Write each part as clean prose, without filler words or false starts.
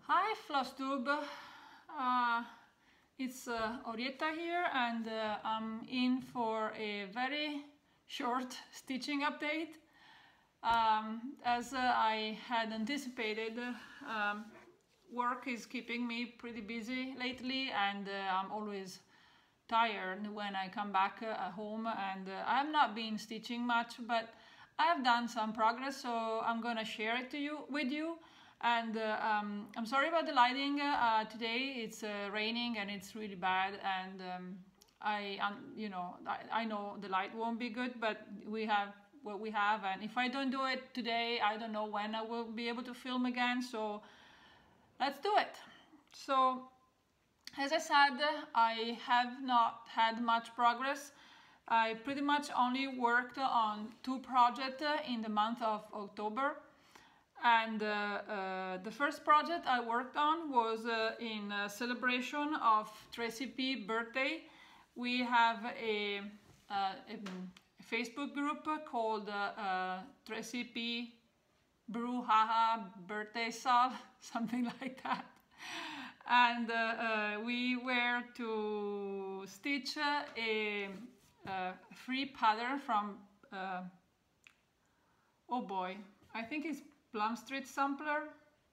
Hi FlossTube, it's Orietta here, and I'm in for a very short stitching update. As I had anticipated, work is keeping me pretty busy lately, and I'm always tired when I come back home, and I've not been stitching much, but I've done some progress, so I'm gonna share it with you. And I'm sorry about the lighting today. It's raining and it's really bad, and I know the light won't be good, but we have what we have, and if I don't do it today, I don't know when I will be able to film again, so let's do it. So as I said, I have not had much progress. I pretty much only worked on 2 projects in the month of October. And the first project I worked on was in celebration of Tracy P. birthday. We have a Facebook group called Tracy P. Brouhaha Birthday Sal, something like that. And we were to stitch a free pattern from, oh boy, I think it's Plum Street Sampler.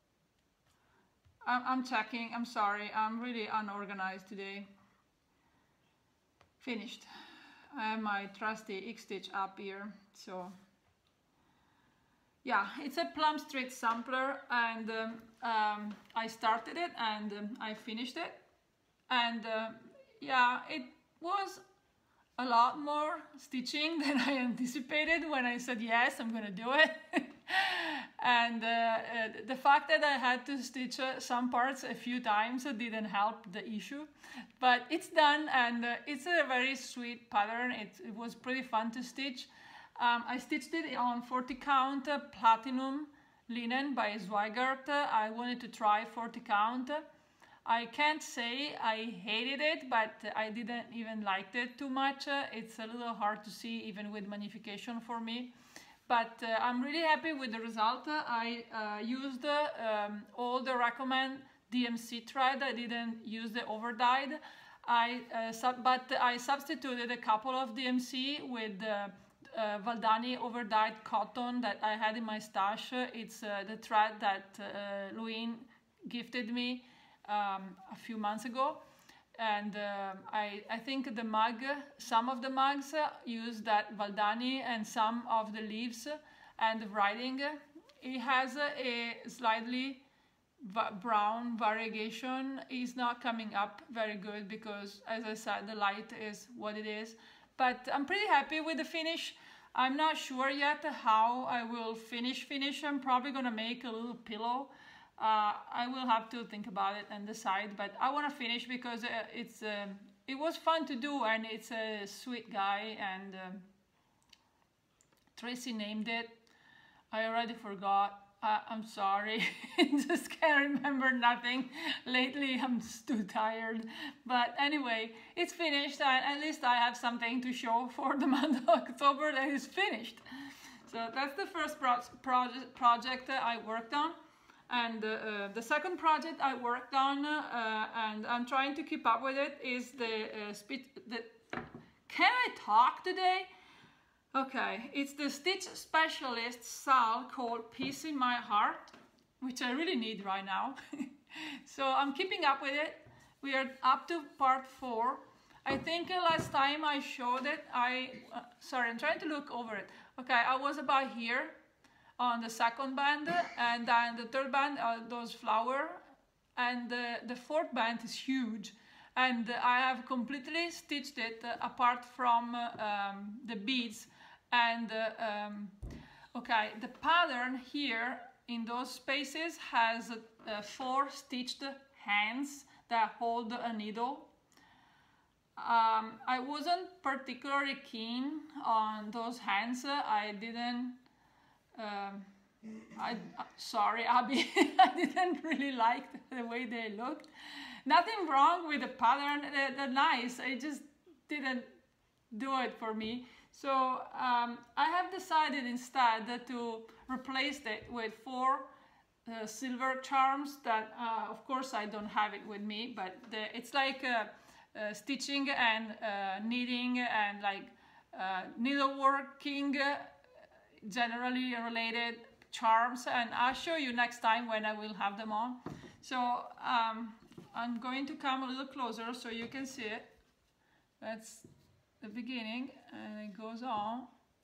I'm checking, I'm sorry, I'm really unorganized today. Finished. I have my trusty X-Stitch up here, so yeah, it's a Plum Street Sampler, and I started it and I finished it, and yeah, it was a lot more stitching than I anticipated when I said yes, I'm gonna do it. And the fact that I had to stitch some parts a few times didn't help the issue, but it's done, and it's a very sweet pattern. It was pretty fun to stitch. I stitched it on 40 count platinum linen by Zweigart. I wanted to try 40 count. I can't say I hated it, but I didn't even like it too much. It's a little hard to see even with magnification for me. But I'm really happy with the result. I used all the recommend DMC thread. I didn't use the overdyed. But I substituted a couple of DMC with Valdani overdyed cotton that I had in my stash. It's the thread that Louine gifted me a few months ago. And I think the mug, some of the mugs use that Valdani, and some of the leaves and the writing, it has a slightly brown variegation. It's not coming up very good because, as I said, the light is what it is. But I'm pretty happy with the finish. I'm not sure yet how I will finish. I'm probably gonna make a little pillow. I will have to think about it and decide, but I want to finish because it was fun to do, and it's a sweet guy, and Tracy named it. I already forgot. I'm sorry. Just can't remember nothing. Lately I'm just too tired. But anyway, it's finished, and at least I have something to show for the month of October that is finished. So that's the first project I worked on. And the second project I worked on, and I'm trying to keep up with it, is can I talk today? Okay, it's the Stitch Specialist Sal called Peace in My Heart, which I really need right now. So I'm keeping up with it. We are up to part 4. I think last time I showed it, sorry, I'm trying to look over it. Okay, I was about here on the second band, and then the third band are those flowers, and the fourth band is huge, and I have completely stitched it apart from the beads. And okay, the pattern here in those spaces has 4 stitched hands that hold a needle. I wasn't particularly keen on those hands. I didn't sorry, Abby, I didn't really like the way they looked. Nothing wrong with the pattern, they're nice, I just didn't do it for me. So I have decided instead to replace it with 4 silver charms that, of course, I don't have it with me, but it's like stitching and knitting and like needleworking, generally related charms, and I'll show you next time when I will have them on. So I'm going to come a little closer so you can see it. That's the beginning, and it goes on,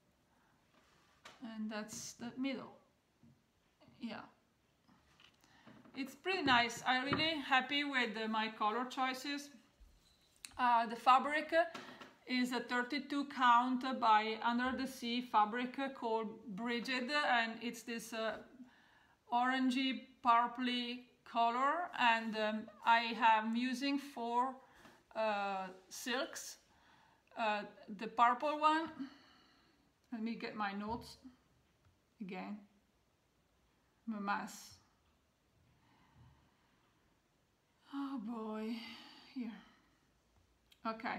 and that's the middle. Yeah, it's pretty nice. I'm really happy with my color choices. The fabric is a 32 count by Under the Sea fabric called Brigid, and it's this orangey purpley color, and I'm using 4 silks. The purple one, let me get my notes again. I'm a mess. Oh boy, here. Okay.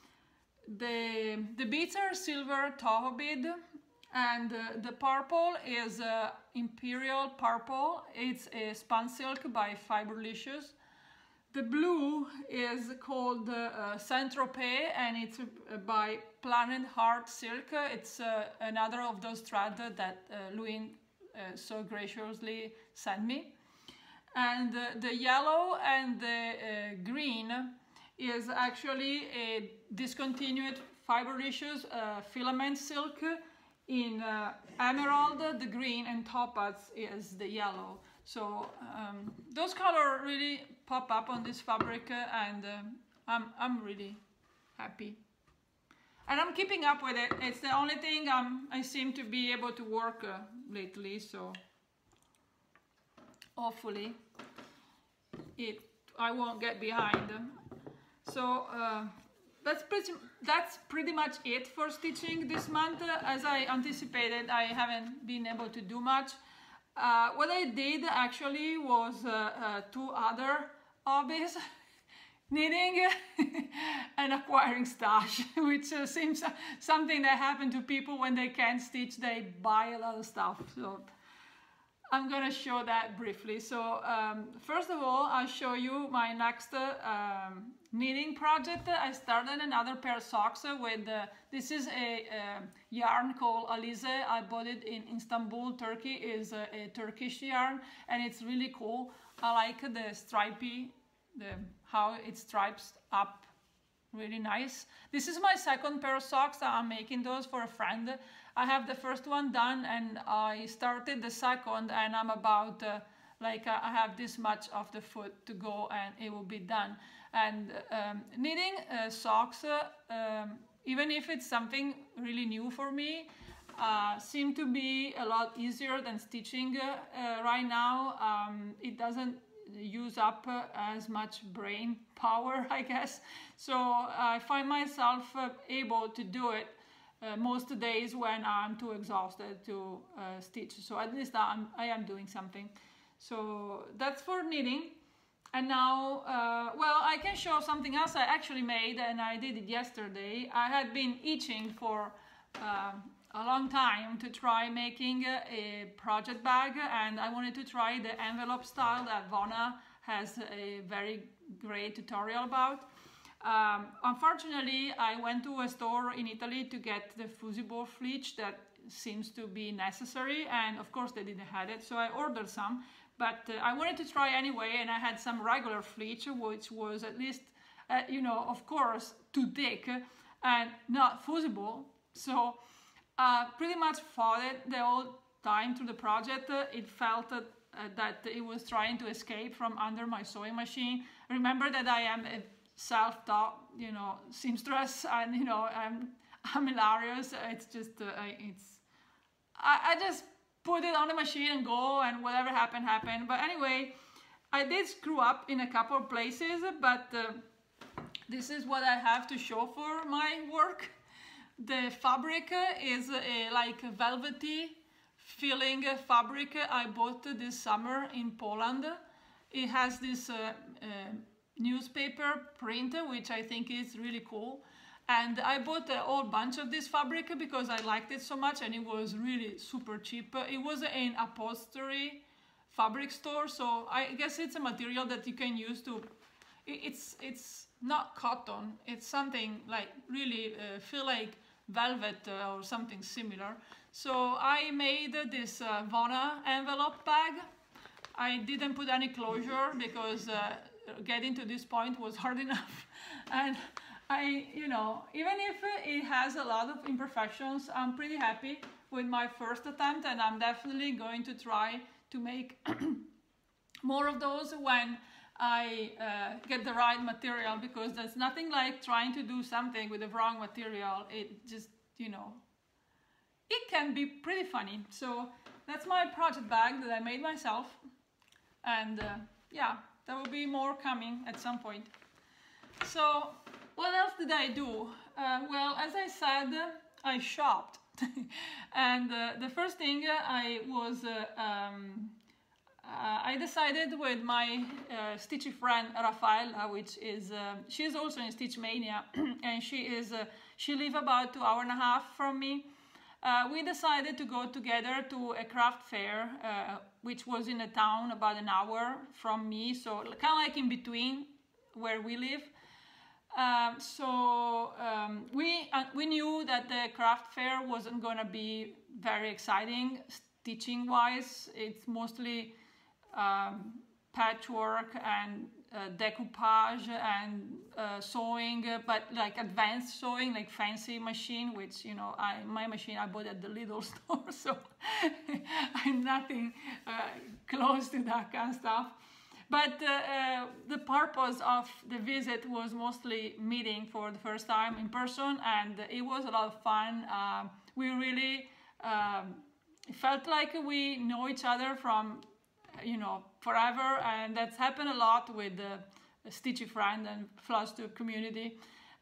The beads are silver toho bead, and the purple is Imperial Purple. It's a spun silk by Fiberlicious. The blue is called Saint-Tropez, and it's by Planet Heart Silk. It's another of those threads that Louis so graciously sent me. And the yellow and the green is actually a discontinued Fiberlicious filament silk in emerald, the green, and topaz is the yellow. So those colors really pop up on this fabric, and I'm really happy. And I'm keeping up with it. It's the only thing I seem to be able to work lately, so hopefully I won't get behind. So that's pretty much it for stitching this month. As I anticipated, I haven't been able to do much. What I did actually was 2 other hobbies, knitting and acquiring stash, which seems something that happens to people when they can't stitch. They buy a lot of stuff. So I'm gonna show that briefly. So first of all, I'll show you my next knitting project. I started another pair of socks with, this is a yarn called Alize. I bought it in Istanbul, Turkey. It's a Turkish yarn, and it's really cool. I like the stripy, how it stripes up, really nice. This is my second pair of socks. I'm making those for a friend. I have the first one done, and I started the second, and I'm about I have this much of the foot to go, and it will be done. And knitting socks, even if it's something really new for me, seem to be a lot easier than stitching right now. It doesn't use up as much brain power, I guess. So I find myself able to do it most days when I'm too exhausted to stitch. So at least I am doing something. So that's for knitting. And now, well, I can show something else I actually made, and I did it yesterday. I had been itching for a long time to try making a project bag, and I wanted to try the envelope style that Vona has a very great tutorial about. Unfortunately, I went to a store in Italy to get the fusible fleece that seems to be necessary, and of course they didn't have it, so I ordered some. But I wanted to try anyway, and I had some regular fleece, which was at least, you know, of course, too thick and not fusible. So pretty much fought it the whole time through the project. It felt that it was trying to escape from under my sewing machine. Remember that I am a self-taught, you know, seamstress, and you know, I'm hilarious. It's just, I just put it on the machine and go, and whatever happened, happened. But anyway, I did screw up in a couple of places, but this is what I have to show for my work. The fabric is like a velvety feeling fabric I bought this summer in Poland. It has this newspaper print, which I think is really cool. And I bought a whole bunch of this fabric because I liked it so much, and it was really super cheap. It was an upholstery fabric store, so I guess it's a material that you can use to, it's not cotton, it's something like really feel like velvet or something similar. So I made this Vona envelope bag. I didn't put any closure because getting to this point was hard enough. And I, you know, even if it has a lot of imperfections, I'm pretty happy with my first attempt, and I'm definitely going to try to make more of those when I get the right material, because there's nothing like trying to do something with the wrong material. It just, you know, it can be pretty funny. So that's my project bag that I made myself, and yeah, there will be more coming at some point. So what else did I do? Well, as I said, I shopped. And the first thing I decided with my stitchy friend Rafaela, which is she's also in Stitch Mania, and she lives about 2.5 hours from me. We decided to go together to a craft fair, which was in a town about an hour from me, so kind of like in between where we live. We knew that the craft fair wasn't going to be very exciting stitching wise. It's mostly patchwork and decoupage and sewing, but like advanced sewing, like fancy machine, which, you know, my machine I bought at the Lidl store, so I'm nothing close to that kind of stuff. But the purpose of the visit was mostly meeting for the first time in person, and it was a lot of fun. We really felt like we know each other from, you know, forever, and that's happened a lot with the Stitchy Friend and Flosstube community.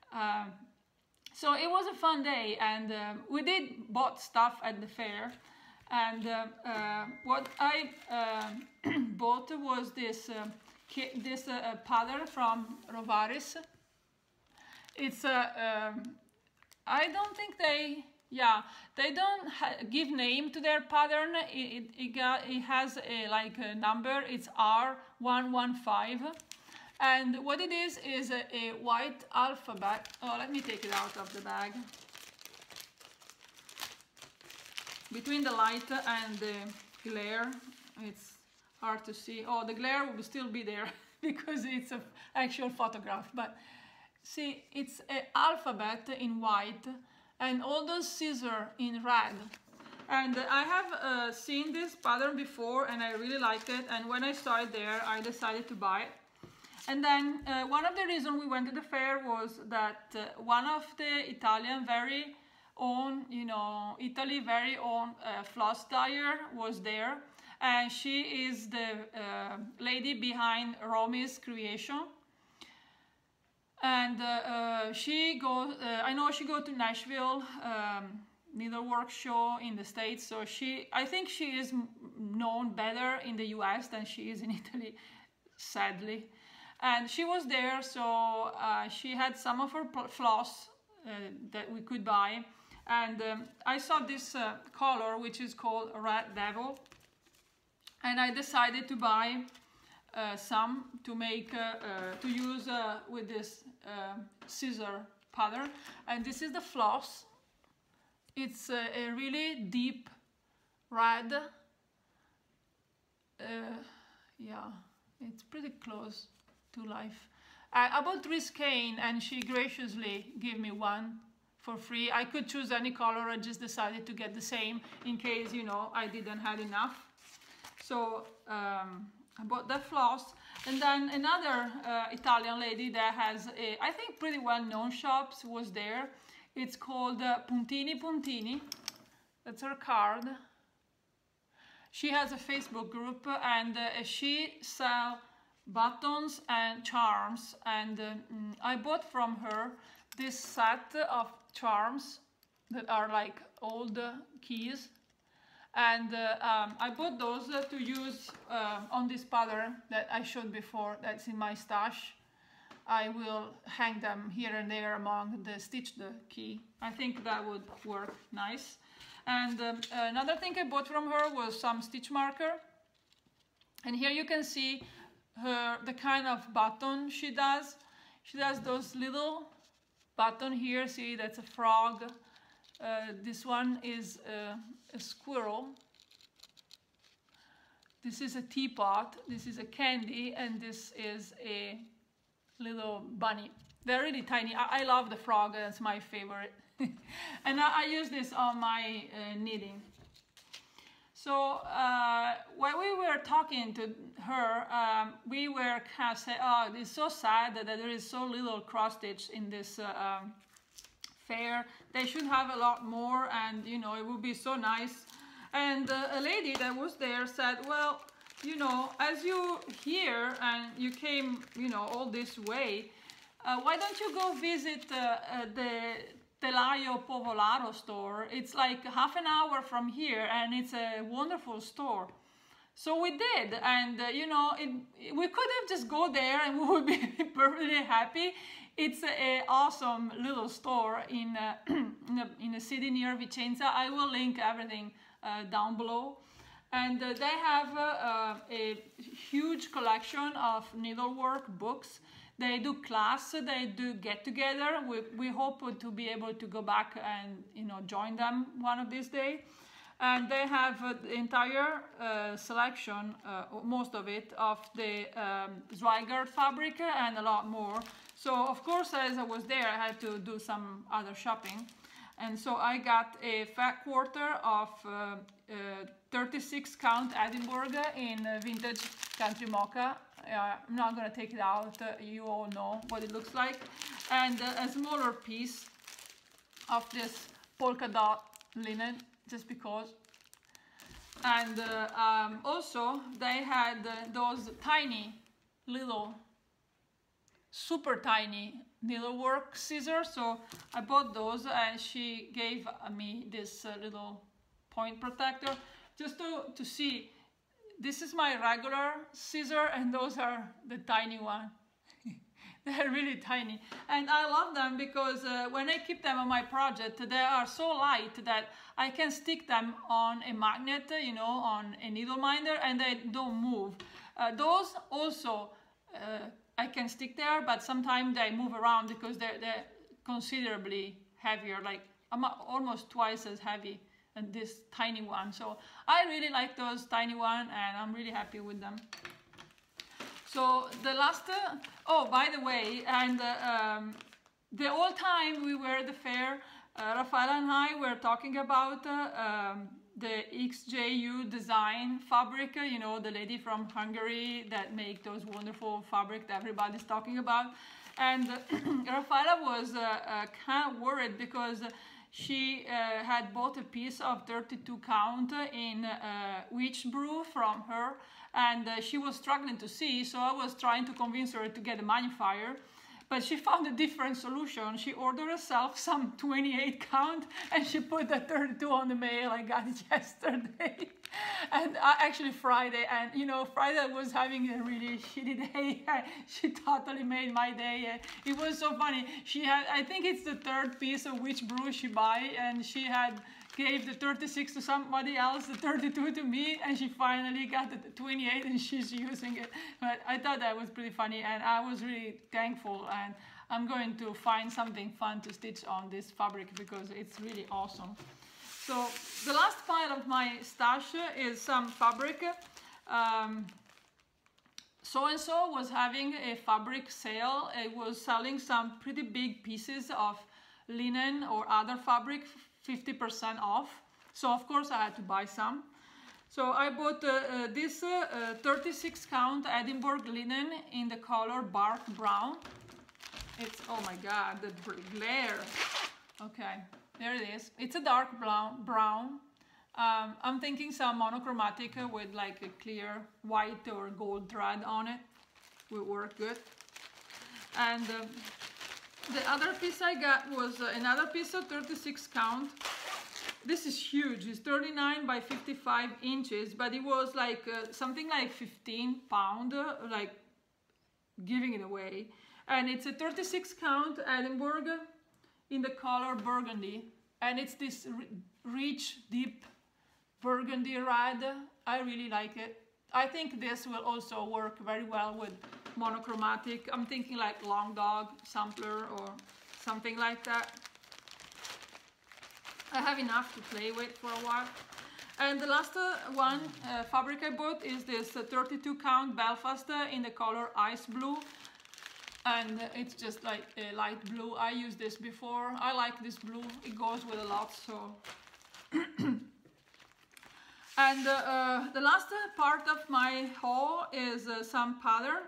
So it was a fun day, and we did bought stuff at the fair. And what I bought was this pattern from Rovaris. It's I don't think they don't give name to their pattern. It has a number. It's R115, and what it is a white alphabet. Oh, let me take it out of the bag. Between the light and the glare, it's hard to see. Oh, the glare will still be there because it's an actual photograph. But see, it's an alphabet in white and all those scissors in red. And I have seen this pattern before, and I really liked it. And when I saw it there, I decided to buy it. And then one of the reasons we went to the fair was that one of the Italian very own, you know, Italy very own floss dyer was there, and she is the lady behind Romi's Creation. And she goes, I know she goes to Nashville Needlework show in the States, so I think she is known better in the US than she is in Italy, sadly. And she was there, so she had some of her floss that we could buy. And I saw this color, which is called Red Devil, and I decided to buy some to make to use with this scissor pattern. And this is the floss. It's a really deep red. Yeah, it's pretty close to life. I bought Riscane, and she graciously gave me one for free. I could choose any color. I just decided to get the same in case, you know, I didn't have enough. So I bought that floss. And then another Italian lady that has a, I think, pretty well-known shops was there. It's called Puntini Puntini. That's her card. She has a Facebook group, and she sells buttons and charms. And I bought from her this set of charms that are like old keys, and I bought those to use on this pattern that I showed before that's in my stash. I will hang them here and there among the stitched key. I think that would work nice. And another thing I bought from her was some stitch marker. And here you can see the kind of button she does. She does those little button here. See, that's a frog. This one is a squirrel. This is a teapot. This is a candy, and this is a little bunny. They're really tiny. I love the frog. That's my favorite. And I use this on my knitting. So while we were talking to her, we were kind of saying, oh, it's so sad that there is so little cross stitch in this fair. They should have a lot more, and you know, it would be so nice. And a lady that was there said, well, you know, as you here and you came, you know, all this way, why don't you go visit the Telaio Povolaro store? It's like half an hour from here, and it's a wonderful store. So we did, and you know, we could have just go there and we would be perfectly happy. It's an awesome little store in a city near Vicenza. I will link everything down below. And they have a huge collection of needlework books. They do class, they do get together. We hope to be able to go back and, you know, join them one of these days. And they have the entire selection, most of it, of the Zweigart fabric and a lot more. So of course, as I was there, I had to do some other shopping. And so I got a fat quarter of 36 count Edinburgh in vintage country mocha. I'm not gonna take it out, you all know what it looks like. And a smaller piece of this polka dot linen, just because. And also they had those tiny little, super tiny needlework scissors, so I bought those, and she gave me this little point protector just to see. This is my regular scissor, and those are the tiny one. They're really tiny, and I love them because when I keep them on my project, they are so light that I can stick them on a magnet, you know, on a needle minder, and they don't move. Those also I can stick there, but sometimes they move around because they're considerably heavier, like almost twice as heavy as this tiny one. So I really like those tiny ones, and I'm really happy with them. So the last, oh, by the way, and the whole time we were at the fair, Raffaella and I were talking about the XJU design fabric, you know, the lady from Hungary that make those wonderful fabric that everybody's talking about. And Raffaella was kind of worried because she had bought a piece of 32 count in witch brew from her, and she was struggling to see, so I was trying to convince her to get a magnifier. But she found a different solution. She ordered herself some 28 count, and she put the 32 on the mail. I got it yesterday, and actually Friday. And you know, Friday was having a really shitty day. She totally made my day. It was so funny. She had, I think it's the third piece of witch brew she buy, and she had gave the 36 to somebody else, the 32 to me, and she finally got the 28 and she's using it. But I thought that was pretty funny, and I was really thankful, and I'm going to find something fun to stitch on this fabric because it's really awesome. So the last pile of my stash is some fabric. So-and-so was having a fabric sale. It was selling some pretty big pieces of linen or other fabric, 50% off. So of course I had to buy some. So I bought this 36 count Edinburgh linen in the color bark brown. It's, oh my god, the glare. Okay, there it is. It's a dark brown. I'm thinking some monochromatic with like a clear white or gold thread on it will work good. And the other piece I got was another piece of 36 count. This is huge. It's 39 by 55 inches, but it was like something like 15 pound, like giving it away. And it's a 36 count Edinburgh in the color burgundy. And it's this rich, deep burgundy red. I really like it. I think this will also work very well with monochromatic. I'm thinking like Long Dog sampler or something like that. I have enough to play with for a while. And the last one fabric I bought is this 32 count Belfast in the color Ice Blue. And it's just like a light blue. I used this before. I like this blue. It goes with a lot, so. And the last part of my haul is some pattern.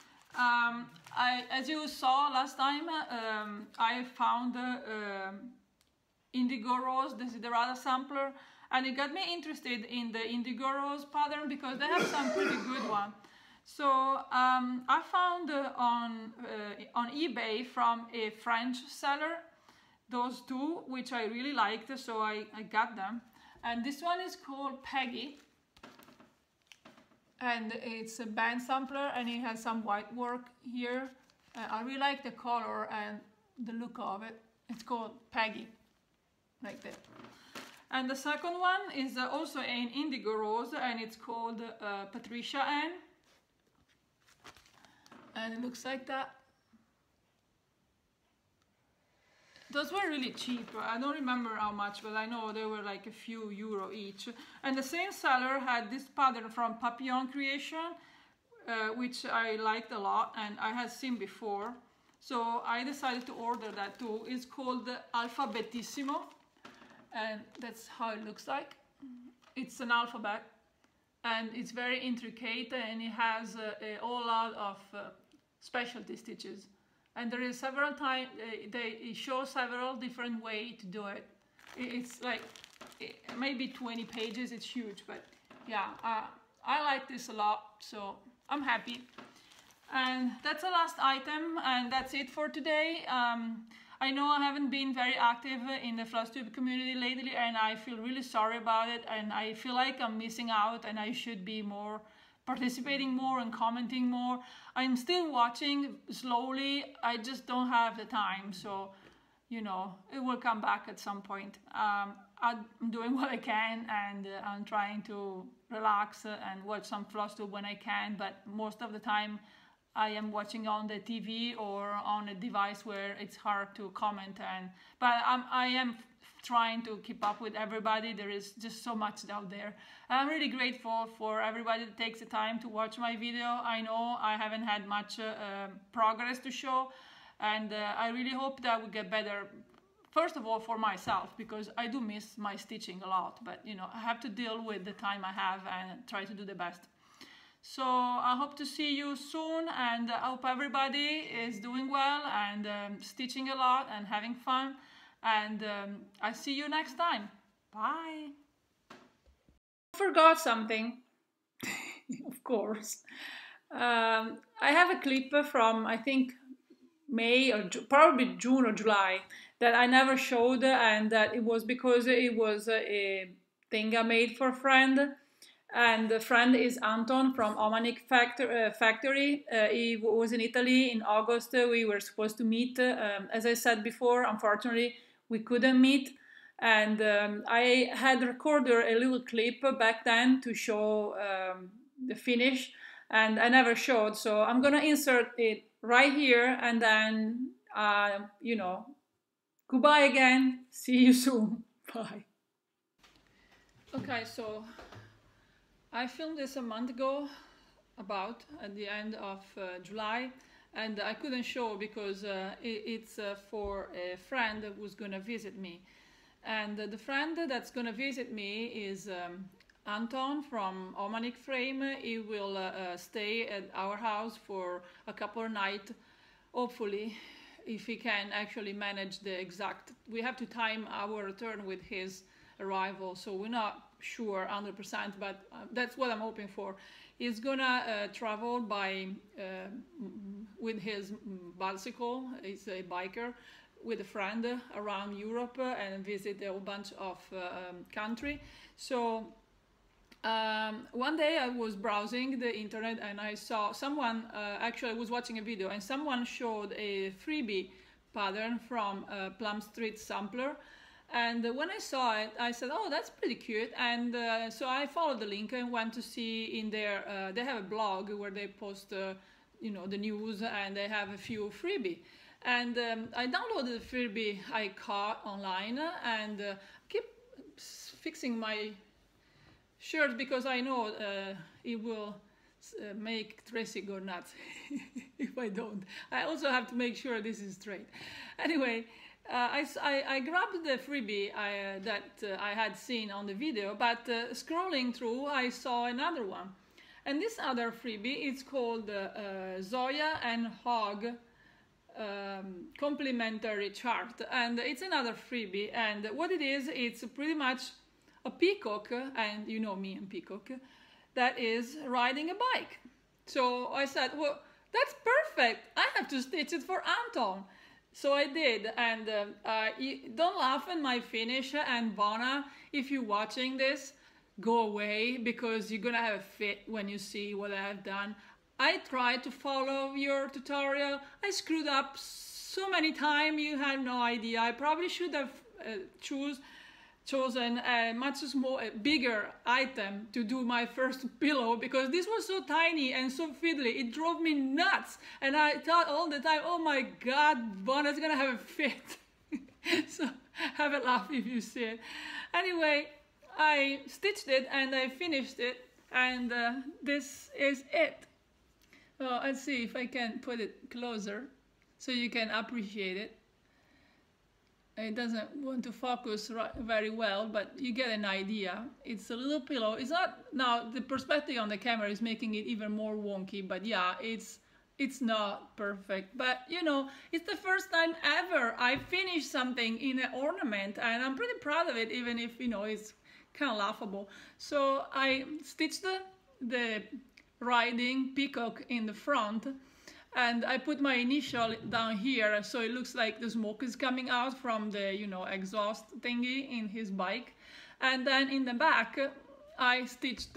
As you saw last time, I found Indigo Rose Desiderata sampler, and it got me interested in the Indigo Rose pattern because they have some pretty good one. So I found on eBay from a French seller those two, which I really liked, so I got them. And this one is called Peggy, and it's a band sampler, and it has some white work here. I really like the color and the look of it. It's called Peggy, like that. And the second one is also an Indigo Rose, and it's called Patricia Ann. And it looks like that. Those were really cheap. I don't remember how much, but I know they were like a few euro each. And the same seller had this pattern from Papillon Creation, which I liked a lot and I had seen before. So I decided to order that too. It's called Alphabetissimo, and that's how it looks like. It's an alphabet, and it's very intricate, and it has a whole lot of specialty stitches. And there is several times, they show several different ways to do it. It's like maybe 20 pages, it's huge, but yeah, I like this a lot, so I'm happy. And that's the last item, and that's it for today. I know I haven't been very active in the FlossTube community lately, and I feel really sorry about it, and I feel like I'm missing out, and I should be more participating more and commenting more. I'm still watching slowly, I just don't have the time, so you know, it will come back at some point. I'm doing what I can, and I'm trying to relax and watch some FlossTube when I can, but most of the time I am watching on the TV or on a device where it's hard to comment. But I am trying to keep up with everybody. There is just so much out there. I'm really grateful for everybody that takes the time to watch my video. I know I haven't had much progress to show, and I really hope that we get better. First of all, for myself, because I do miss my stitching a lot, but you know, I have to deal with the time I have and try to do the best. So I hope to see you soon, and I hope everybody is doing well and stitching a lot and having fun. And I'll see you next time. Bye. I forgot something, of course. I have a clip from, I think, May or probably June or July that I never showed, and that it was because it was a thing I made for a friend. And the friend is Anton from Omanic Factory. He was in Italy in August. We were supposed to meet. As I said before, unfortunately, we couldn't meet. And I had recorded a little clip back then to show the finish, and I never showed. So I'm gonna insert it right here, and then, you know, goodbye again. See you soon. Bye. Okay, so I filmed this a month ago, about at the end of July, and I couldn't show because it's for a friend who's gonna visit me. And the friend that's gonna visit me is Anton from Omanic Frame. He will stay at our house for a couple of nights, hopefully, if he can actually manage the exact. We have to time our return with his arrival, so we're not sure 100%, but that's what I'm hoping for. He's gonna travel by with his bicycle. He's a biker with a friend around Europe and visit a whole bunch of country. So one day I was browsing the internet and I saw someone, actually I was watching a video, and someone showed a freebie pattern from Plum Street Sampler. And when I saw it, I said, oh, that's pretty cute. And so I followed the link and went to see in their, they have a blog where they post, you know, the news, and they have a few freebie. And I downloaded the freebie I caught online and keep fixing my shirt because I know it will make Tracy go nuts if I don't. I also have to make sure this is straight. Anyway, I grabbed the freebie that I had seen on the video, but scrolling through I saw another one. And this other freebie is called Zoya and Hog Complementary Chart. And it's another freebie. And what it is, it's pretty much a peacock, and you know me and peacock, that is riding a bike. So I said, well, that's perfect. I have to stitch it for Anton. So I did, and don't laugh at my finish, and Bona, if you're watching this, go away, because you're gonna have a fit when you see what I have done. I tried to follow your tutorial. I screwed up so many times, you had no idea. I probably should have chosen a much bigger item to do my first pillow, because this was so tiny and so fiddly. It drove me nuts, and I thought all the time, oh my god, Bona's gonna have a fit. So have a laugh if you see it. Anyway, I stitched it and I finished it, and this is it. Well, let's see if I can put it closer so you can appreciate it. It doesn't want to focus very well, but you get an idea. It's a little pillow. It's not, now the perspective on the camera is making it even more wonky, but yeah, it's not perfect. But you know, it's the first time ever I finished something in an ornament, and I'm pretty proud of it, even if, you know, it's kind of laughable. So I stitched the riding peacock in the front, and I put my initial down here, so it looks like the smoke is coming out from the, you know, exhaust thingy in his bike. And then in the back, I stitched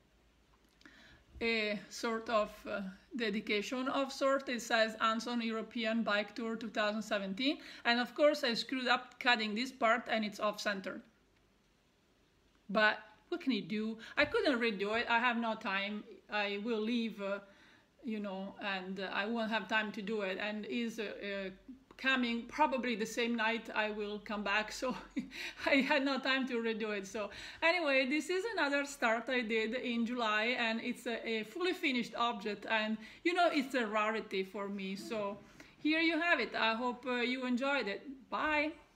a sort of dedication of sort. It says Anton European Bike Tour 2017. And of course, I screwed up cutting this part, and it's off-centered. But what can you do? I couldn't redo it. I have no time. I will leave you know, and I won't have time to do it, and is coming probably the same night I will come back, so I had no time to redo it. So anyway, this is another start I did in July, and it's a fully finished object, and you know, it's a rarity for me. So here you have it. I hope you enjoyed it. Bye.